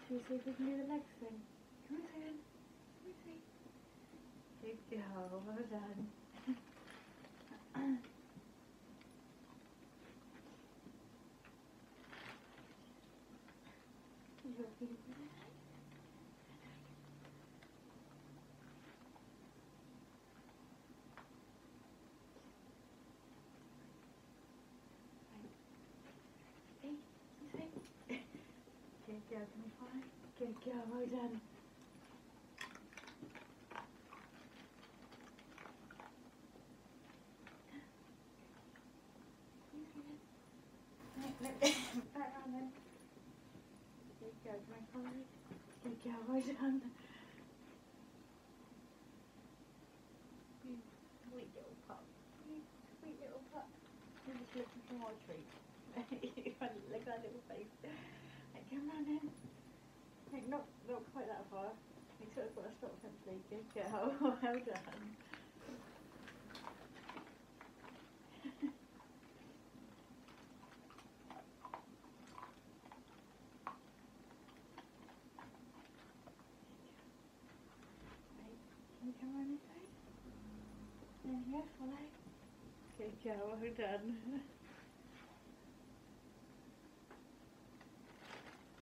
Should we see if we can do the legs thing? Come on, Shannon. Come on, see. Good girl, well done. You're beautiful. Good girl, can we fly? Good girl, well done. Back round then. Good girl, can we fly? Good girl, well done. Sweet little pup. Sweet little pup. You're just looking for more treats. Look at that little face. Hey, come on in. Hey, not quite that far. You sort of got to stop eventually. Good girl. Well done. Hey, can you come on this way? There you go, follow. Good girl, well done.